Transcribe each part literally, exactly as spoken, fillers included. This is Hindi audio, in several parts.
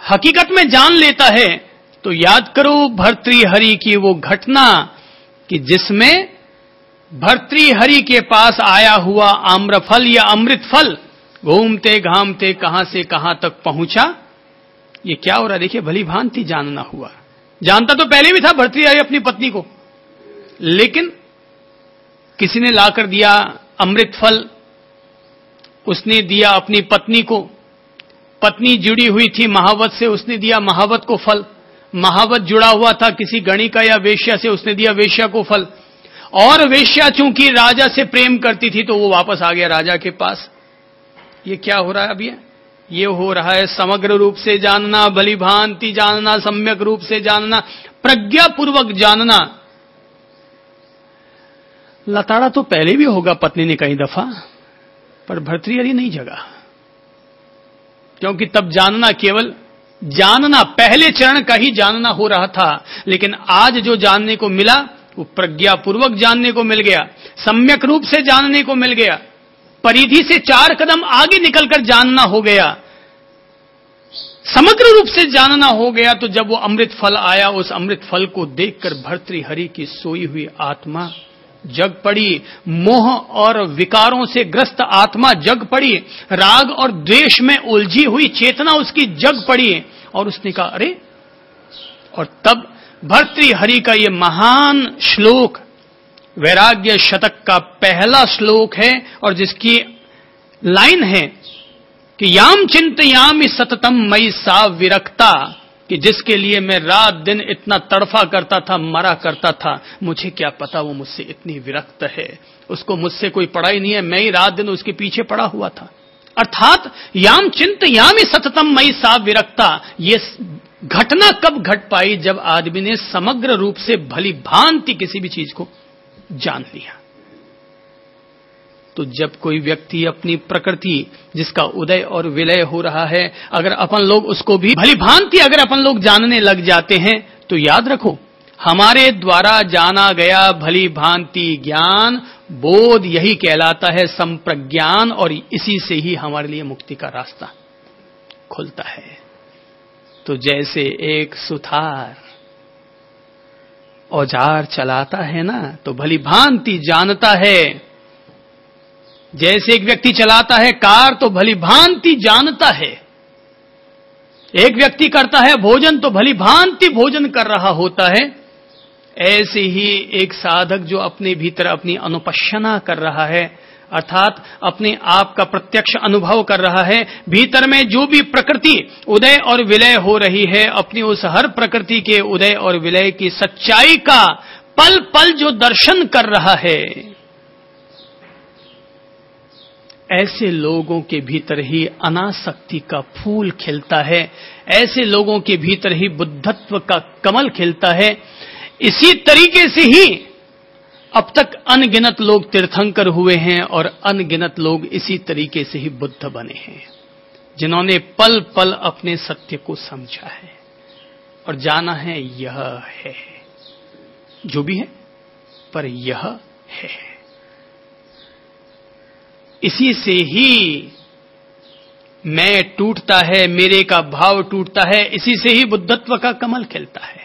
हकीकत में जान लेता है तो याद करो भर्तृहरि की वो घटना कि जिसमें भर्तृहरि के पास आया हुआ आम्रफल या अमृत फल घूमते घामते कहां से कहां तक पहुंचा। ये क्या हो रहा है देखिए, भली भांति जानना हुआ। जानता तो पहले भी था भर्तृहरि अपनी पत्नी को, लेकिन किसी ने लाकर दिया अमृत फल, उसने दिया अपनी पत्नी को। पत्नी जुड़ी हुई थी महावत से, उसने दिया महावत को फल। महावत जुड़ा हुआ था किसी गणिका या वेश्या से, उसने दिया वेश्या को फल। और वेश्या चूंकि राजा से प्रेम करती थी तो वो वापस आ गया राजा के पास। ये क्या हो रहा है? अब ये ये हो रहा है समग्र रूप से जानना, भली भांति जानना, सम्यक रूप से जानना, प्रज्ञापूर्वक जानना। लताड़ा तो पहले भी होगा पत्नी ने कई दफा, पर भर्तृहरि नहीं जगा, क्योंकि तब जानना केवल जानना, पहले चरण का ही जानना हो रहा था। लेकिन आज जो जानने को मिला वो प्रज्ञापूर्वक जानने को मिल गया, सम्यक रूप से जानने को मिल गया, परिधि से चार कदम आगे निकलकर जानना हो गया, समग्र रूप से जानना हो गया। तो जब वो अमृत फल आया, उस अमृत फल को देखकर भर्तृहरि की सोई हुई आत्मा जग पड़ी, मोह और विकारों से ग्रस्त आत्मा जग पड़ी, राग और द्वेष में उलझी हुई चेतना उसकी जग पड़ी। और उसने कहा अरे, और तब भर्तृहरि का ये महान श्लोक वैराग्य शतक का पहला श्लोक है, और जिसकी लाइन है कि याम चिंतयामि सततम मयि सा विरक्ता, कि जिसके लिए मैं रात दिन इतना तड़फा करता था, मरा करता था, मुझे क्या पता वो मुझसे इतनी विरक्त है, उसको मुझसे कोई पड़ा ही नहीं है, मैं ही रात दिन उसके पीछे पड़ा हुआ था। अर्थात याम चिंतयामि सततम मयि सा विरक्ता, ये घटना कब घट पाई? जब आदमी ने समग्र रूप से भली भांति किसी भी चीज को जान लिया। तो जब कोई व्यक्ति अपनी प्रकृति जिसका उदय और विलय हो रहा है, अगर अपन लोग उसको भी भली भांति अगर अपन लोग जानने लग जाते हैं, तो याद रखो हमारे द्वारा जाना गया भली भांति ज्ञान बोध यही कहलाता है संप्रज्ञान, और इसी से ही हमारे लिए मुक्ति का रास्ता खुलता है। तो जैसे एक सुथार औजार चलाता है ना, तो भली भांति जानता है। जैसे एक व्यक्ति चलाता है कार, तो भली भांति जानता है। एक व्यक्ति करता है भोजन, तो भली भांति भोजन कर रहा होता है। ऐसे ही एक साधक जो अपने भीतर अपनी अनुपश्यना कर रहा है, अर्थात अपने आप का प्रत्यक्ष अनुभव कर रहा है, भीतर में जो भी प्रकृति उदय और विलय हो रही है, अपनी उस हर प्रकृति के उदय और विलय की सच्चाई का पल पल जो दर्शन कर रहा है, ऐसे लोगों के भीतर ही अनासक्ति का फूल खिलता है, ऐसे लोगों के भीतर ही बुद्धत्व का कमल खिलता है। इसी तरीके से ही अब तक अनगिनत लोग तीर्थंकर हुए हैं और अनगिनत लोग इसी तरीके से ही बुद्ध बने हैं, जिन्होंने पल पल अपने सत्य को समझा है और जाना है यह है, जो भी है पर यह है। इसी से ही मैं टूटता है, मेरे का भाव टूटता है, इसी से ही बुद्धत्व का कमल खिलता है।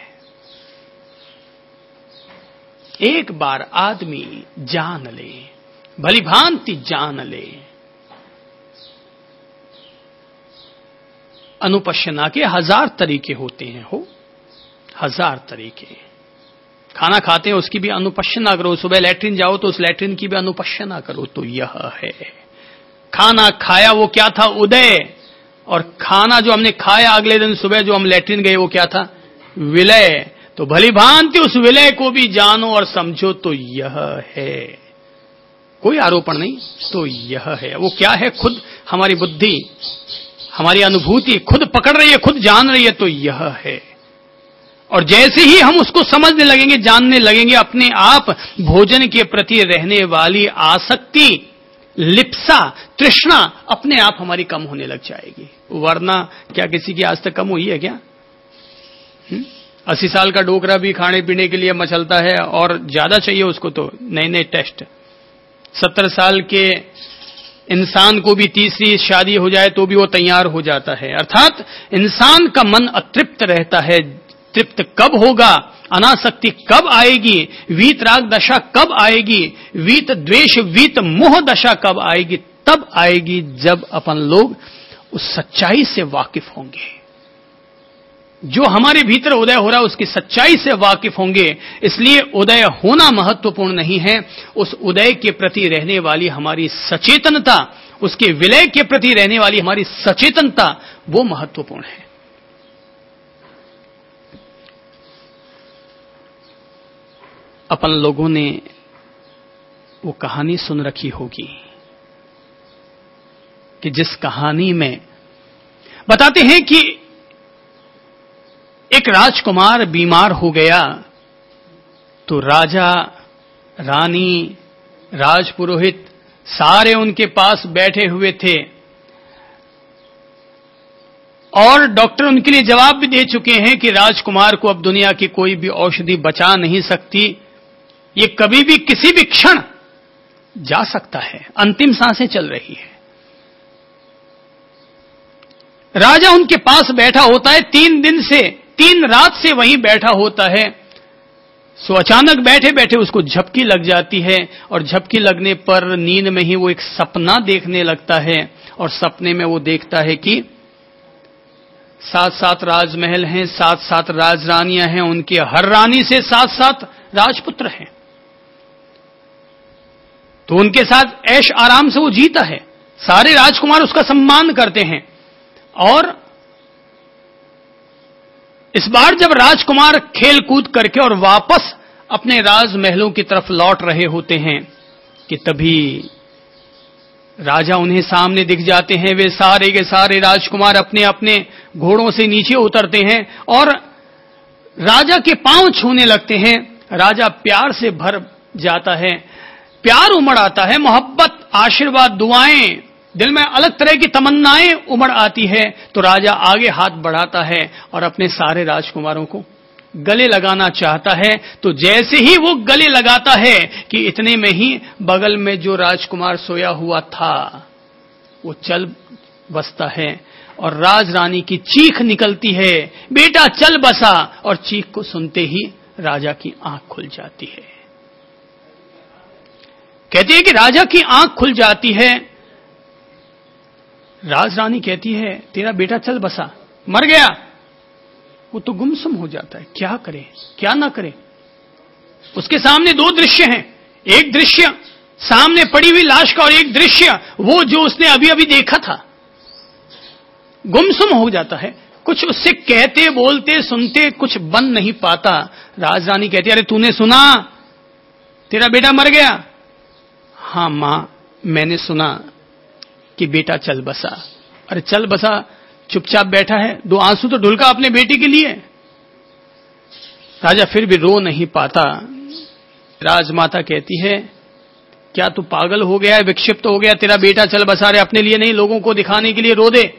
एक बार आदमी जान ले, भली भांति जान ले, अनुपश्यना के हजार तरीके होते हैं, हो हजार तरीके। खाना खाते हैं उसकी भी अनुपश्यना करो, सुबह लैट्रिन जाओ तो उस लैट्रिन की भी अनुपश्यना करो, तो यह है। खाना खाया वो क्या था? उदय। और खाना जो हमने खाया अगले दिन सुबह जो हम लैट्रिन गए वो क्या था? विलय। तो भली भांति उस विलय को भी जानो और समझो, तो यह है। कोई आरोपण नहीं, तो यह है। वो क्या है? खुद हमारी बुद्धि, हमारी अनुभूति खुद पकड़ रही है, खुद जान रही है, तो यह है। और जैसे ही हम उसको समझने लगेंगे, जानने लगेंगे, अपने आप भोजन के प्रति रहने वाली आसक्ति, लिप्सा, तृष्णा अपने आप हमारी कम होने लग जाएगी। वरना क्या किसी की आज तक कम हुई है क्या? हुँ? अस्सी साल का डोकरा भी खाने पीने के लिए मचलता है और ज्यादा चाहिए उसको तो नए नए टेस्ट। सत्तर साल के इंसान को भी तीसरी शादी हो जाए तो भी वो तैयार हो जाता है। अर्थात इंसान का मन अतृप्त रहता है। तृप्त कब होगा, अनासक्ति कब आएगी, वीत राग दशा कब आएगी, वीत द्वेष वीत मोह दशा कब आएगी, तब आएगी जब अपन लोग उस सच्चाई से वाकिफ होंगे। जो हमारे भीतर उदय हो रहा है उसकी सच्चाई से वाकिफ होंगे। इसलिए उदय होना महत्वपूर्ण नहीं है, उस उदय के प्रति रहने वाली हमारी सचेतनता, उसके विलय के प्रति रहने वाली हमारी सचेतनता, वो महत्वपूर्ण है। अपन लोगों ने वो कहानी सुन रखी होगी कि जिस कहानी में बताते हैं कि एक राजकुमार बीमार हो गया तो राजा, रानी, राजपुरोहित सारे उनके पास बैठे हुए थे और डॉक्टर उनके लिए जवाब भी दे चुके हैं कि राजकुमार को अब दुनिया की कोई भी औषधि बचा नहीं सकती, ये कभी भी किसी भी क्षण जा सकता है, अंतिम सांसें चल रही है। राजा उनके पास बैठा होता है, तीन दिन से तीन रात से वहीं बैठा होता है। सो अचानक बैठे बैठे उसको झपकी लग जाती है और झपकी लगने पर नींद में ही वो एक सपना देखने लगता है और सपने में वो देखता है कि सात सात राजमहल हैं, सात सात राजरानियां हैं, उनके हर रानी से सात सात राजपुत्र हैं। तो उनके साथ ऐश आराम से वो जीता है, सारे राजकुमार उसका सम्मान करते हैं। और इस बार जब राजकुमार खेल कूद करके और वापस अपने राजमहलों की तरफ लौट रहे होते हैं कि तभी राजा उन्हें सामने दिख जाते हैं। वे सारे के सारे राजकुमार अपने अपने घोड़ों से नीचे उतरते हैं और राजा के पांव छूने लगते हैं। राजा प्यार से भर जाता है, प्यार उमड़ आता है, मोहब्बत, आशीर्वाद, दुआएं, दिल में अलग तरह की तमन्नाएं उमड़ आती है। तो राजा आगे हाथ बढ़ाता है और अपने सारे राजकुमारों को गले लगाना चाहता है। तो जैसे ही वो गले लगाता है कि इतने में ही बगल में जो राजकुमार सोया हुआ था वो चल बसता है और राजरानी की चीख निकलती है, बेटा चल बसा। और चीख को सुनते ही राजा की आंख खुल जाती है। कहती है कि राजा की आंख खुल जाती है। राजरानी कहती है तेरा बेटा चल बसा, मर गया। वो तो गुमसुम हो जाता है, क्या करे क्या ना करे। उसके सामने दो दृश्य हैं, एक दृश्य सामने पड़ी हुई लाश का और एक दृश्य वो जो उसने अभी अभी देखा था। गुमसुम हो जाता है, कुछ उससे कहते बोलते सुनते कुछ बन नहीं पाता। राजरानी कहती है अरे तूने सुना तेरा बेटा मर गया? हां मां मैंने सुना कि बेटा चल बसा। अरे चल बसा, चुपचाप बैठा है, दो आंसू तो ढुलका अपने बेटे के लिए। राजा फिर भी रो नहीं पाता। राजमाता कहती है क्या तू पागल हो गया है, विक्षिप्त हो गया, तेरा बेटा चल बसा रहे, अपने लिए नहीं लोगों को दिखाने के लिए रो दे।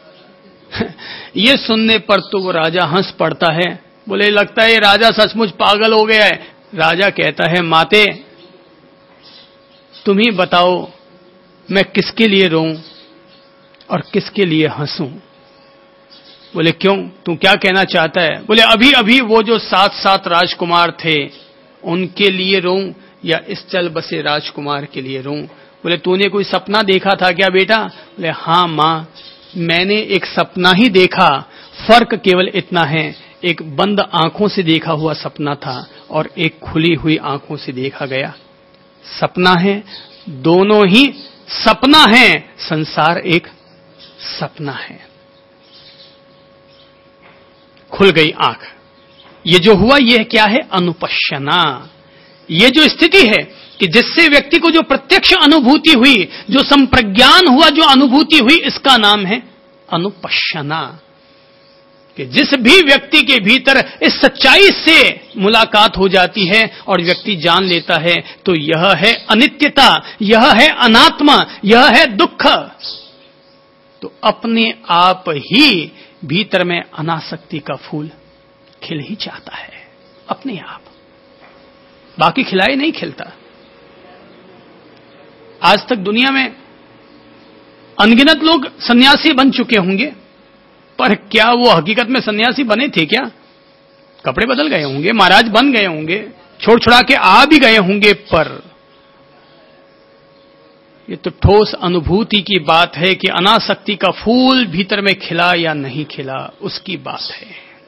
ये सुनने पर तो वो राजा हंस पड़ता है, बोले लगता है राजा सचमुच पागल हो गया है। राजा कहता है माते तुम ही बताओ मैं किसके लिए रोऊं और किसके लिए हंसूं। बोले क्यों, तू क्या कहना चाहता है? बोले अभी अभी वो जो सात सात राजकुमार थे उनके लिए रोऊं या इस चल बसे राजकुमार के लिए रोऊं। बोले तूने कोई सपना देखा था क्या बेटा? बोले हां मां मैंने एक सपना ही देखा, फर्क केवल इतना है एक बंद आंखों से देखा हुआ सपना था और एक खुली हुई आंखों से देखा गया सपना है, दोनों ही सपना है, संसार एक सपना है। खुल गई आंख। ये जो हुआ यह क्या है? अनुपश्यना। ये जो स्थिति है कि जिससे व्यक्ति को जो प्रत्यक्ष अनुभूति हुई, जो संप्रज्ञान हुआ, जो अनुभूति हुई, इसका नाम है अनुपश्यना। कि जिस भी व्यक्ति के भीतर इस सच्चाई से मुलाकात हो जाती है और व्यक्ति जान लेता है तो यह है अनित्यता, यह है अनात्मा, यह है दुख। तो अपने आप ही भीतर में अनासक्ति का फूल खिल ही जाता है अपने आप, बाकी खिलाए नहीं खिलता। आज तक दुनिया में अनगिनत लोग सन्यासी बन चुके होंगे, पर क्या वो हकीकत में सन्यासी बने थे क्या? कपड़े बदल गए होंगे, महाराज बन गए होंगे, छोड़ छुड़ा के आ भी गए होंगे, पर ये तो ठोस अनुभूति की बात है कि अनासक्ति का फूल भीतर में खिला या नहीं खिला, उसकी बात है।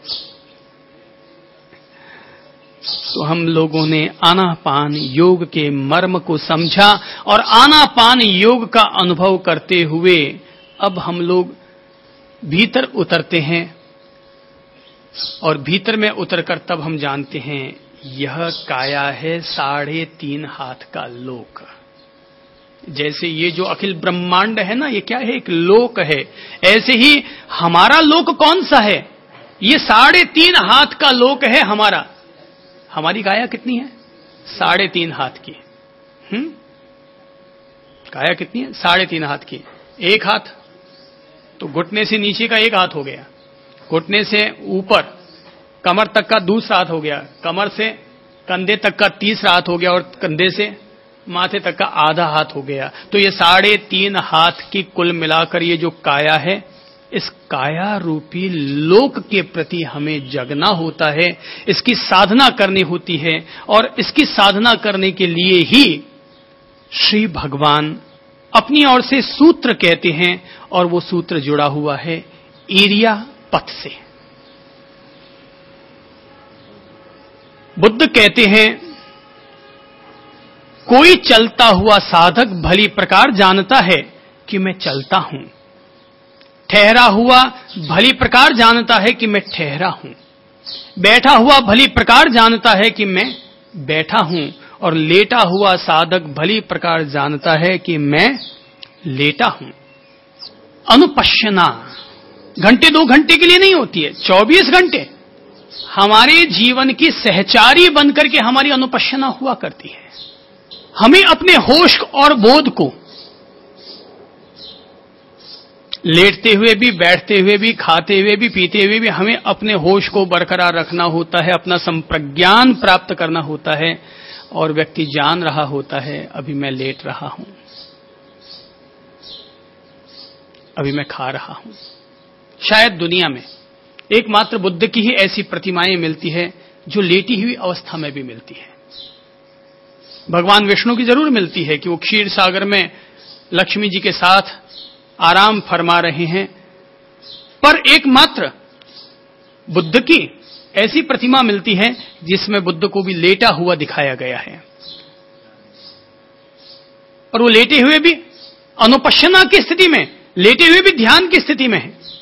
तो हम लोगों ने आनापान योग के मर्म को समझा और आनापान योग का अनुभव करते हुए अब हम लोग भीतर उतरते हैं और भीतर में उतरकर तब हम जानते हैं यह काया है साढ़े तीन हाथ का लोक। जैसे ये जो अखिल ब्रह्मांड है ना, ये क्या है? एक लोक है। ऐसे ही हमारा लोक कौन सा है? ये साढ़े तीन हाथ का लोक है हमारा। हमारी काया कितनी है? साढ़े तीन हाथ की। हम्म काया कितनी है? साढ़े तीन हाथ की। एक हाथ तो घुटने से नीचे का एक हाथ हो गया, घुटने से ऊपर कमर तक का दूसरा हाथ हो गया, कमर से कंधे तक का तीसरा हाथ हो गया और कंधे से माथे तक का आधा हाथ हो गया। तो ये साढ़े तीन हाथ की कुल मिलाकर ये जो काया है, इस काया रूपी लोक के प्रति हमें जगना होता है, इसकी साधना करनी होती है। और इसकी साधना करने के लिए ही श्री भगवान अपनी ओर से सूत्र कहते हैं और वो सूत्र जुड़ा हुआ है ईरिया पथ से। बुद्ध कहते हैं कोई चलता हुआ साधक भली प्रकार जानता है कि मैं चलता हूं, ठहरा हुआ भली प्रकार जानता है कि मैं ठहरा हूं, बैठा हुआ भली प्रकार जानता है कि मैं बैठा हूं, और लेटा हुआ साधक भली प्रकार जानता है कि मैं लेटा हूं। अनुपश्यना घंटे दो घंटे के लिए नहीं होती है, चौबीस घंटे हमारे जीवन की सहचारी बनकर के हमारी अनुपश्यना हुआ करती है। हमें अपने होश और बोध को लेटते हुए भी, बैठते हुए भी, खाते हुए भी, पीते हुए भी हमें अपने होश को बरकरार रखना होता है, अपना संप्रज्ञान प्राप्त करना होता है। और व्यक्ति जान रहा होता है अभी मैं लेट रहा हूं, अभी मैं खा रहा हूं। शायद दुनिया में एकमात्र बुद्ध की ही ऐसी प्रतिमाएं मिलती है जो लेटी हुई अवस्था में भी मिलती है। भगवान विष्णु की जरूर मिलती है कि वो क्षीर सागर में लक्ष्मी जी के साथ आराम फरमा रहे हैं, पर एकमात्र बुद्ध की ऐसी प्रतिमा मिलती है जिसमें बुद्ध को भी लेटा हुआ दिखाया गया है, और वो लेटे हुए भी अनुपश्यना की स्थिति में, लेटे हुए भी ध्यान की स्थिति में है।